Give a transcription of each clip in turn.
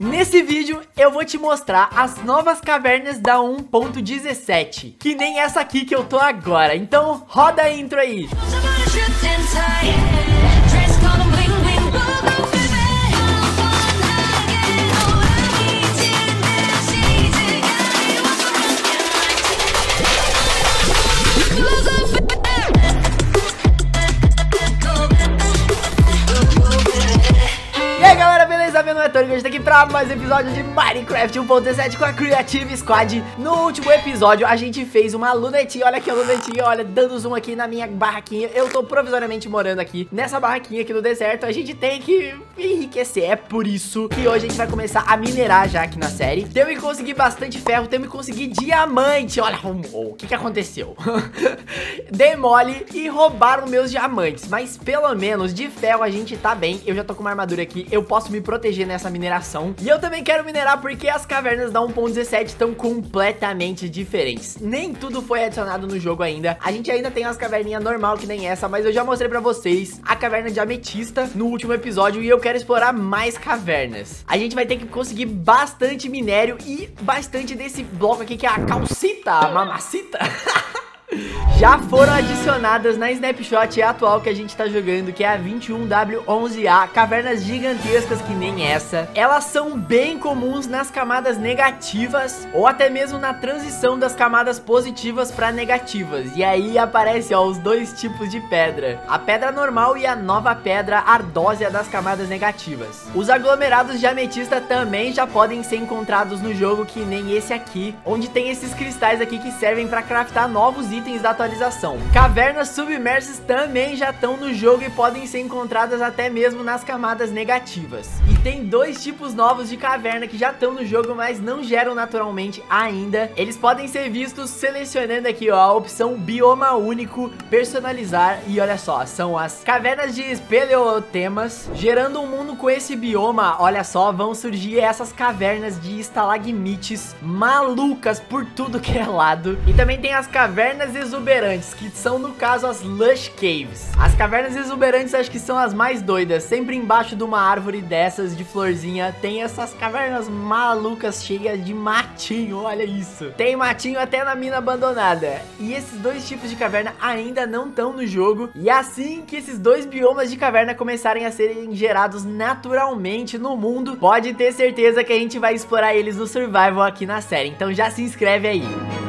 Nesse vídeo eu vou te mostrar as novas cavernas da 1.17, que nem essa aqui que eu tô agora. Então roda a intro aí. Hoje tá aqui pra mais um episódio de Minecraft 1.17 com a Creative Squad. No último episódio a gente fez uma lunetinha, olha aqui a lunetinha, olha, dando zoom aqui na minha barraquinha. Eu tô provisoriamente morando aqui nessa barraquinha aqui no deserto. A gente tem que enriquecer, é por isso que hoje a gente vai começar a minerar já aqui na série. Temos que conseguir bastante ferro, temos que conseguir diamante. Olha, o que aconteceu? Demole e roubaram meus diamantes, mas pelo menos de ferro a gente tá bem. Eu já tô com uma armadura aqui, eu posso me proteger nessa mineração. E eu também quero minerar porque as cavernas da 1.17 estão completamente diferentes. Nem tudo foi adicionado no jogo ainda. A gente ainda tem umas caverninhas normal que nem essa, mas eu já mostrei pra vocês a caverna de ametista no último episódio e eu quero explorar mais cavernas. A gente vai ter que conseguir bastante minério e bastante desse bloco aqui que é a calcita, a mamacita. Já foram adicionadas na snapshot atual que a gente tá jogando, que é a 21W11A, cavernas gigantescas que nem essa. Elas são bem comuns nas camadas negativas ou até mesmo na transição das camadas positivas para negativas. E aí aparece, ó, os dois tipos de pedra, a pedra normal e a nova pedra ardósia das camadas negativas. Os aglomerados de ametista também já podem ser encontrados no jogo, que nem esse aqui, onde tem esses cristais aqui que servem para craftar novos itens da atualização. Cavernas submersas também já estão no jogo e podem ser encontradas até mesmo nas camadas negativas. E tem dois tipos novos de caverna que já estão no jogo, mas não geram naturalmente ainda. Eles podem ser vistos selecionando aqui, ó, a opção bioma único, personalizar, e olha só, são as cavernas de espeleotemas. Gerando um mundo com esse bioma, olha só, vão surgir essas cavernas de estalagmites malucas por tudo que é lado. E também tem as cavernas exuberantes, que são no caso as Lush Caves. As cavernas exuberantes acho que são as mais doidas. Sempre embaixo de uma árvore dessas de florzinha tem essas cavernas malucas cheias de matinho, olha isso. Tem matinho até na mina abandonada. E esses dois tipos de caverna ainda não estão no jogo. E assim que esses dois biomas de caverna começarem a serem gerados naturalmente no mundo, pode ter certeza que a gente vai explorar eles no survival aqui na série. Então já se inscreve aí.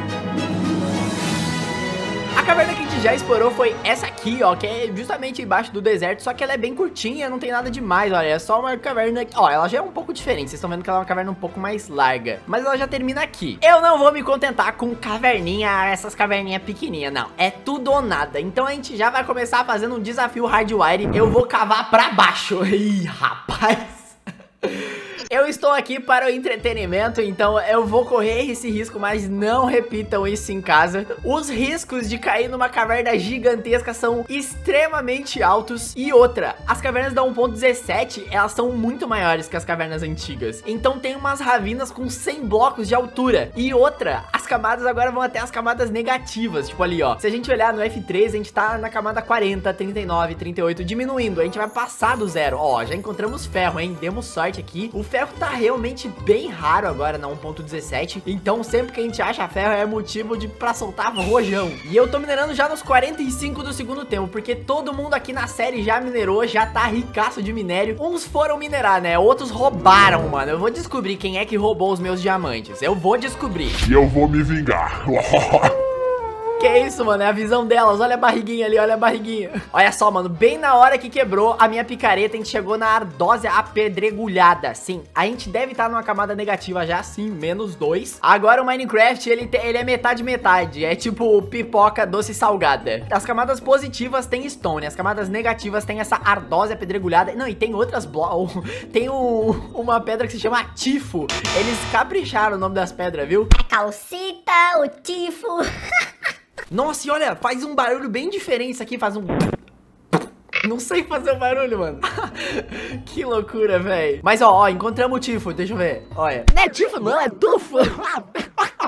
A caverna que a gente já explorou foi essa aqui, ó, que é justamente embaixo do deserto, só que ela é bem curtinha, não tem nada demais, olha, é só uma caverna, ó, ela já é um pouco diferente, vocês estão vendo que ela é uma caverna um pouco mais larga, mas ela já termina aqui. Eu não vou me contentar com caverninha, essas caverninhas pequenininhas, não, é tudo ou nada, então a gente já vai começar fazendo um desafio hardwire, eu vou cavar pra baixo. Ih, rapaz. Eu estou aqui para o entretenimento, então eu vou correr esse risco, mas não repitam isso em casa. Os riscos de cair numa caverna gigantesca são extremamente altos. E outra, as cavernas da 1.17, elas são muito maiores que as cavernas antigas. Então tem umas ravinas com 100 blocos de altura. E outra, as camadas agora vão até as camadas negativas, tipo ali, ó. Se a gente olhar no F3, a gente tá na camada 40, 39, 38, diminuindo. A gente vai passar do zero. Ó, já encontramos ferro, hein? Demos sorte aqui. O ferro tá realmente bem raro agora na 1.17, então sempre que a gente acha ferro é motivo pra soltar rojão. E eu tô minerando já nos 45 do segundo tempo, porque todo mundo aqui na série já minerou, já tá ricaço de minério. Uns foram minerar, né? Outros roubaram, mano. Eu vou descobrir quem é que roubou os meus diamantes. Eu vou descobrir. E eu vou me vingar. Que isso, mano, é a visão delas, olha a barriguinha ali, olha a barriguinha. Olha só, mano, bem na hora que quebrou a minha picareta, a gente chegou na ardósia apedregulhada. Sim, a gente deve estar numa camada negativa já, sim, -2. Agora o Minecraft, ele é metade, é tipo pipoca doce salgada. As camadas positivas tem stone, as camadas negativas tem essa ardósia apedregulhada. Não, e tem outras tem uma pedra que se chama tifo. Eles capricharam o nome das pedras, viu? A calcita, o tifo. Nossa, e olha, faz um barulho bem diferente isso aqui, faz um... Não sei fazer o barulho, mano. Que loucura, velho. Mas, ó, encontramos o tifo, deixa eu ver. Olha. Não é tifo, não, é tufo.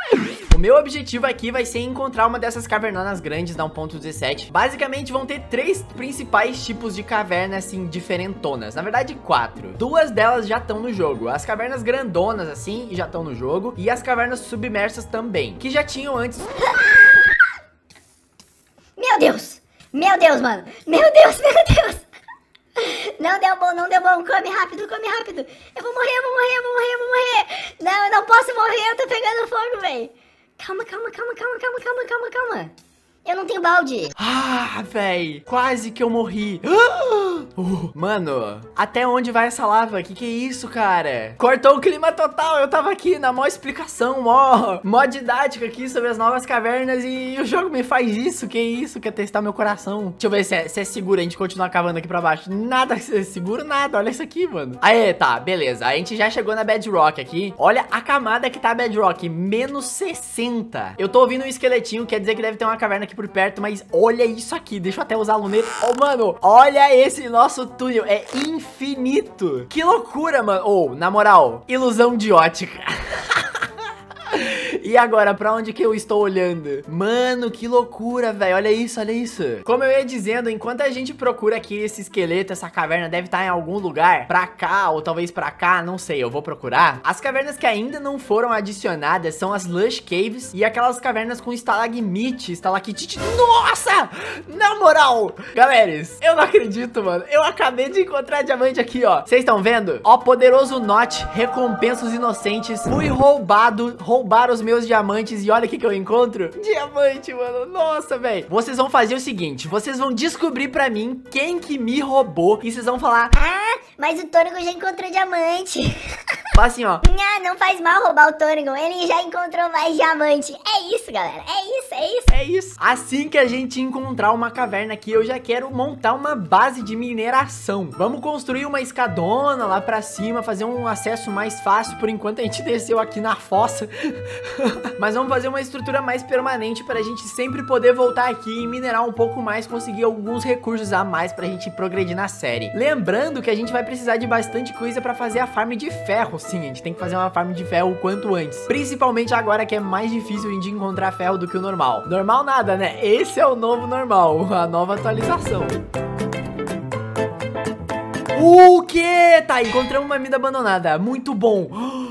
O meu objetivo aqui vai ser encontrar uma dessas cavernonas grandes da 1.17. Basicamente vão ter 3 principais tipos de caverna, assim, diferentonas. Na verdade, 4. 2 delas já estão no jogo. As cavernas grandonas, assim, já estão no jogo. E as cavernas submersas também, que já tinham antes. Meu Deus! Meu Deus, mano! Meu Deus, meu Deus! Não deu bom, não deu bom. Come rápido, come rápido. Eu vou morrer, eu vou morrer, eu vou morrer, eu vou morrer. Não, eu não posso morrer, eu tô pegando fogo, velho. Calma, calma, calma, calma, calma, calma, calma, calma. Eu não tenho balde. Ah, véi, quase que eu morri. Mano, até onde vai essa lava? Que é isso, cara? Cortou o clima total. Eu tava aqui na maior explicação, mó didática aqui sobre as novas cavernas e o jogo me faz isso. Que isso? Quer testar meu coração? Deixa eu ver se é seguro a gente continuar cavando aqui pra baixo. Nada seguro, nada. Olha isso aqui, mano. Aê, tá, beleza. A gente já chegou na Bedrock aqui. Olha a camada que tá a Bedrock, menos 60. Eu tô ouvindo um esqueletinho, quer dizer que deve ter uma caverna aqui por perto, mas olha isso aqui. Deixa eu até usar a luneta. Oh, mano, olha esse nosso túnel. É infinito. Que loucura, mano. Oh, na moral, ilusão de ótica. E agora, pra onde que eu estou olhando? Mano, que loucura, velho. Olha isso, olha isso. Como eu ia dizendo, enquanto a gente procura aqui esse esqueleto, essa caverna deve estar em algum lugar. Pra cá, ou talvez pra cá, não sei, eu vou procurar. As cavernas que ainda não foram adicionadas são as Lush Caves e aquelas cavernas com estalagmite, estalactite. Nossa! Na moral! Galeras, eu não acredito, mano. Eu acabei de encontrar diamante aqui, ó. Vocês estão vendo? Ó, poderoso Notch, recompensa os inocentes. Fui roubado, roubaram os meus diamantes e olha o que eu encontro. Diamante, mano. Nossa, velho. Vocês vão fazer o seguinte, vocês vão descobrir pra mim quem que me roubou e vocês vão falar: Ah, mas o Tônigo já encontrou diamante. fala assim, ó. Não faz mal roubar o Tônigo, ele já encontrou mais diamante. É isso, galera. É isso, é isso. É isso. Assim que a gente encontrar uma caverna aqui, eu já quero montar uma base de mineração. Vamos construir uma escadona lá pra cima, fazer um acesso mais fácil por enquanto a gente desceu aqui na fossa. Mas vamos fazer uma estrutura mais permanente pra gente sempre poder voltar aqui e minerar um pouco mais, conseguir alguns recursos a mais pra gente progredir na série. Lembrando que a gente vai precisar de bastante coisa pra fazer a farm de ferro. Sim, a gente tem que fazer uma farm de ferro o quanto antes. Principalmente agora que é mais difícil de encontrar ferro do que o normal. Normal nada, né? Esse é o novo normal, a nova atualização. O quê? Tá, encontramos uma mina abandonada. Muito bom.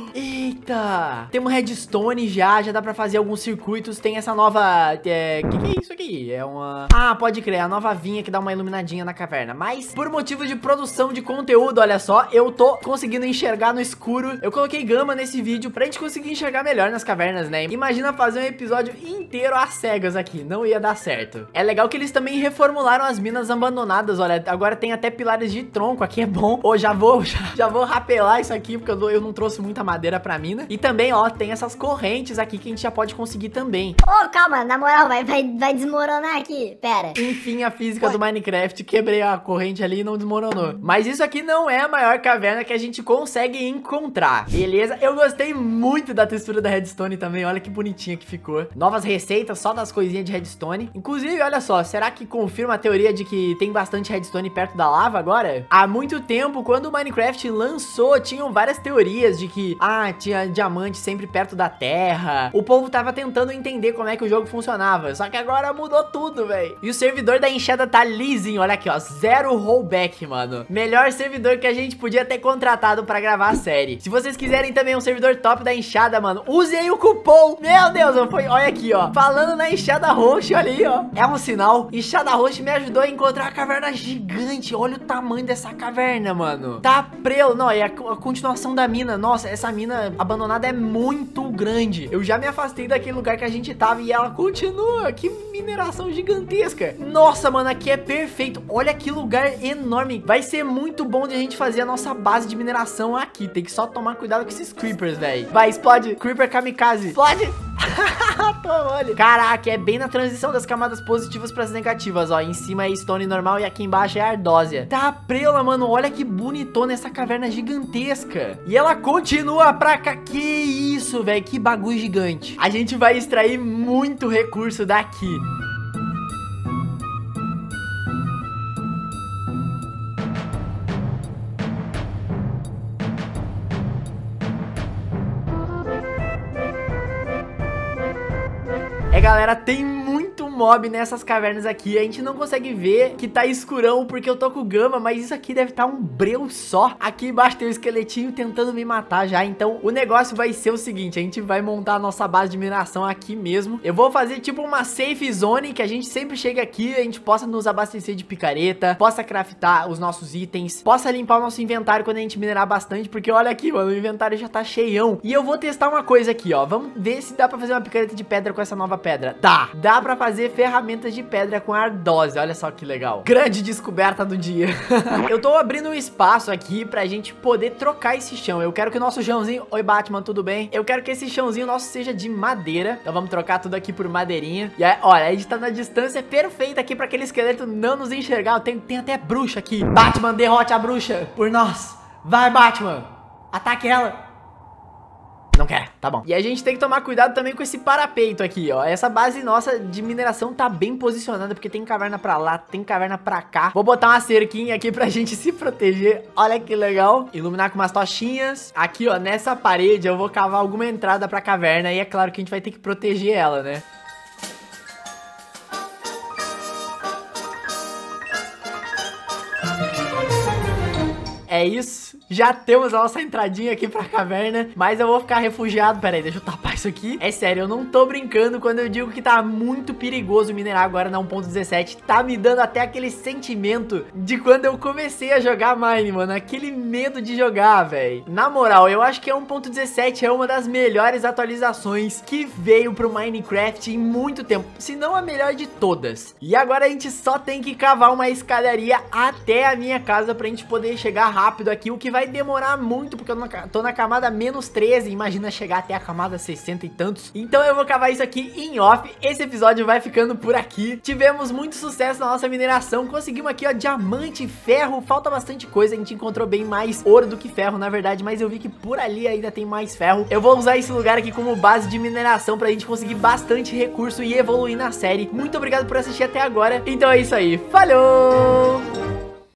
Eita, temos redstone já dá pra fazer alguns circuitos. Tem essa nova, que é isso aqui? É uma... Ah, pode crer, a nova vinha que dá uma iluminadinha na caverna. Mas por motivo de produção de conteúdo, olha só, eu tô conseguindo enxergar no escuro. Eu coloquei gama nesse vídeo pra gente conseguir enxergar melhor nas cavernas, né? Imagina fazer um episódio inteiro às cegas aqui, não ia dar certo. É legal que eles também reformularam as minas abandonadas, olha, agora tem até pilares de tronco, aqui é bom. Ô, já vou rapelar isso aqui, porque eu não trouxe muita madeira pra mina. E também, ó, tem essas correntes aqui que a gente já pode conseguir também. Ô, calma, na moral, vai desmoronar aqui, pera. Enfim, a física do Minecraft, quebrei a corrente ali e não desmoronou. Mas isso aqui não é a maior caverna que a gente consegue encontrar, beleza? Eu gostei muito da textura da redstone também, olha que bonitinha que ficou. Novas receitas só das coisinhas de redstone. Inclusive, olha só, será que confirma a teoria de que tem bastante redstone perto da lava agora? Há muito tempo, quando o Minecraft lançou, tinham várias teorias de que, tinha diamante sempre perto da terra. O povo tava tentando entender como é que o jogo funcionava, só que agora mudou tudo, velho. E o servidor da enxada tá lisinho, olha aqui, ó, 0 rollback, mano. Melhor servidor que a gente podia ter contratado pra gravar a série. Se vocês quiserem também um servidor top da enxada, mano, usem o cupom. Meu Deus, olha aqui, ó, falando na enxada roxa, olha aí, ó. É um sinal. Enxada roxa me ajudou a encontrar a caverna gigante. Olha o tamanho dessa caverna, mano. Tá prelo, não, é a continuação da mina. Nossa, essa mina abandonada é muito grande. Eu já me afastei daquele lugar que a gente tava e ela continua. Que mineração gigantesca. Nossa, mano, aqui é perfeito. Olha que lugar enorme. Vai ser muito bom de a gente fazer a nossa base de mineração aqui. Tem que só tomar cuidado com esses creepers, velho. Vai, explode. Creeper kamikaze. Explode. Toma, olha. Caraca, é bem na transição das camadas positivas para as negativas, ó. Em cima é stone normal e aqui embaixo é ardósia. Tá prela, mano. Olha que bonitona essa caverna gigantesca. E ela continua pra cá. Que isso, velho. Que bagulho gigante. A gente vai extrair muito recurso daqui. galera, tem muito mob nessas cavernas aqui. A gente não consegue ver que tá escurão porque eu tô com gama, mas isso aqui deve estar um breu só. Aqui embaixo tem um esqueletinho tentando me matar já. Então o negócio vai ser o seguinte, a gente vai montar a nossa base de mineração aqui mesmo. Eu vou fazer tipo uma safe zone, que a gente sempre chega aqui, a gente possa nos abastecer de picareta, possa craftar os nossos itens, possa limpar o nosso inventário quando a gente minerar bastante, porque olha aqui, mano, o inventário já tá cheião. E eu vou testar uma coisa aqui, ó. Vamos ver se dá pra fazer uma picareta de pedra com essa nova pedra. Dá pra fazer ferramentas de pedra com ardose. Olha só que legal. Grande descoberta do dia. Eu tô abrindo um espaço aqui pra gente poder trocar esse chão. Eu quero que o nosso chãozinho... Oi, Batman, tudo bem? Eu quero que esse chãozinho nosso seja de madeira. Então vamos trocar tudo aqui por madeirinha. E aí, olha, a gente tá na distância perfeita aqui pra aquele esqueleto não nos enxergar. Tem até bruxa aqui. Batman, derrote a bruxa por nós. Vai, Batman. Ataque ela. Não quer, tá bom. E a gente tem que tomar cuidado também com esse parapeito aqui, ó. Essa base nossa de mineração tá bem posicionada, porque tem caverna pra lá, tem caverna pra cá. Vou botar uma cerquinha aqui pra gente se proteger. Olha que legal. Iluminar com umas tochinhas. Aqui, ó, nessa parede eu vou cavar alguma entrada pra caverna. E é claro que a gente vai ter que proteger ela, né? É isso, já temos a nossa entradinha aqui pra caverna, mas eu vou ficar refugiado, pera aí, deixa eu tapar isso aqui. É sério, eu não tô brincando quando eu digo que tá muito perigoso minerar agora na 1.17, tá me dando até aquele sentimento de quando eu comecei a jogar Mine, mano, aquele medo de jogar, velho. Na moral, eu acho que a 1.17 é uma das melhores atualizações que veio pro Minecraft em muito tempo, se não a melhor de todas. E agora a gente só tem que cavar uma escadaria até a minha casa pra gente poder chegar rápido aqui, o que vai demorar muito, porque eu tô na camada menos 13, imagina chegar até a camada 60 e tantos. Então eu vou cavar isso aqui em off. Esse episódio vai ficando por aqui. Tivemos muito sucesso na nossa mineração, conseguimos aqui, ó, diamante, ferro, falta bastante coisa, a gente encontrou bem mais ouro do que ferro, na verdade, mas eu vi que por ali ainda tem mais ferro. Eu vou usar esse lugar aqui como base de mineração pra gente conseguir bastante recurso e evoluir na série. Muito obrigado por assistir até agora, então é isso aí, falou!